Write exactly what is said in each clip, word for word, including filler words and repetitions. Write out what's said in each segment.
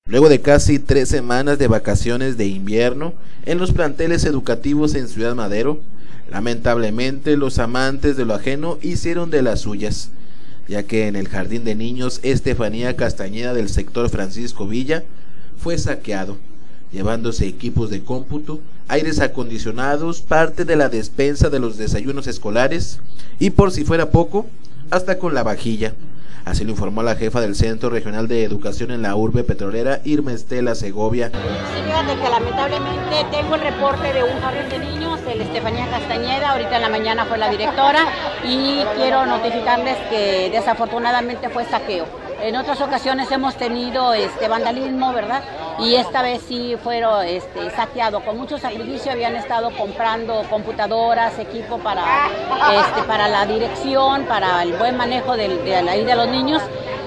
Luego de casi tres semanas de vacaciones de invierno en los planteles educativos en Ciudad Madero, lamentablemente los amantes de lo ajeno hicieron de las suyas, ya que en el jardín de niños Estefanía Castañeda del sector Francisco Villa fue saqueado, llevándose equipos de cómputo, aires acondicionados, parte de la despensa de los desayunos escolares y, por si fuera poco, hasta con la vajilla. Así lo informó la jefa del Centro Regional de Educación en la urbe petrolera, Irma Estela Segovia. Sí, fíjate que lamentablemente tengo el reporte de un jardín de niños, el Estefanía Castañeda, ahorita en la mañana fue la directora, y quiero notificarles que desafortunadamente fue saqueo. En otras ocasiones hemos tenido este vandalismo, ¿verdad? Y esta vez sí fueron este, saqueados. Con mucho sacrificio habían estado comprando computadoras, equipo para, este, para la dirección, para el buen manejo de, de, de, de los niños.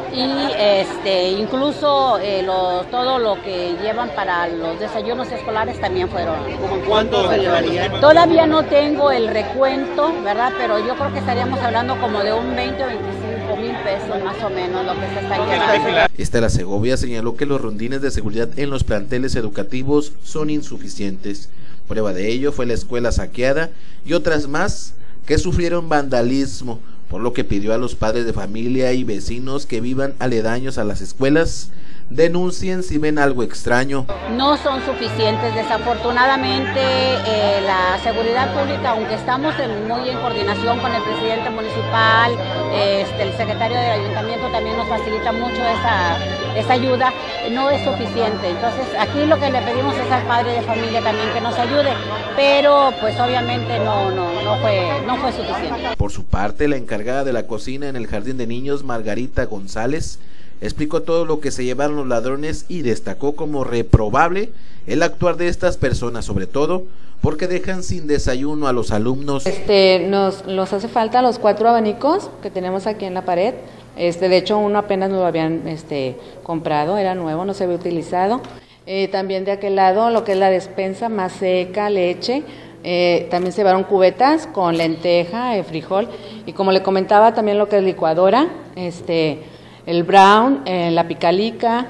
Y este, incluso eh, lo, todo lo que llevan para los desayunos escolares también fueron. ¿Cuánto se llevaría? Todavía no tengo el recuento, ¿verdad? Pero yo creo que estaríamos hablando como de un veinte o veinticinco mil pesos más o menos lo que se está llevando. Estela Segovia señaló que los rondines de seguridad en los planteles educativos son insuficientes. Prueba de ello fue la escuela saqueada y otras más que sufrieron vandalismo, por lo que pidió a los padres de familia y vecinos que vivan aledaños a las escuelas denuncien si ven algo extraño. No son suficientes, desafortunadamente eh, la seguridad pública, aunque estamos en, muy en coordinación con el presidente municipal, eh, este, el secretario del ayuntamiento también nos facilita mucho esa, esa ayuda, no es suficiente. Entonces aquí lo que le pedimos es al padre de familia también que nos ayude, pero pues obviamente no, no, no, fue, no fue suficiente. Por su parte, la encargada de la cocina en el jardín de niños, Margarita González, explicó todo lo que se llevaron los ladrones y destacó como reprobable el actuar de estas personas, sobre todo porque dejan sin desayuno a los alumnos. Este, nos los hace falta los cuatro abanicos que tenemos aquí en la pared. Este, de hecho, uno apenas lo habían este, comprado, era nuevo, no se había utilizado. Eh, también de aquel lado, lo que es la despensa, más seca, leche. Eh, también se llevaron cubetas con lenteja, eh, frijol, y como le comentaba, también lo que es licuadora, este... el brown, eh, la picalica,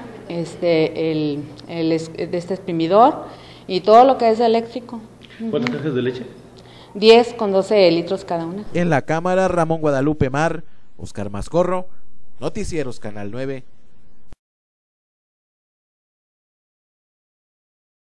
este, el, el de este exprimidor y todo lo que es eléctrico. ¿Cuántas cajas de leche? diez con doce litros cada una. En la cámara, Ramón Guadalupe Mar, Oscar Mascorro, Noticieros Canal nueve.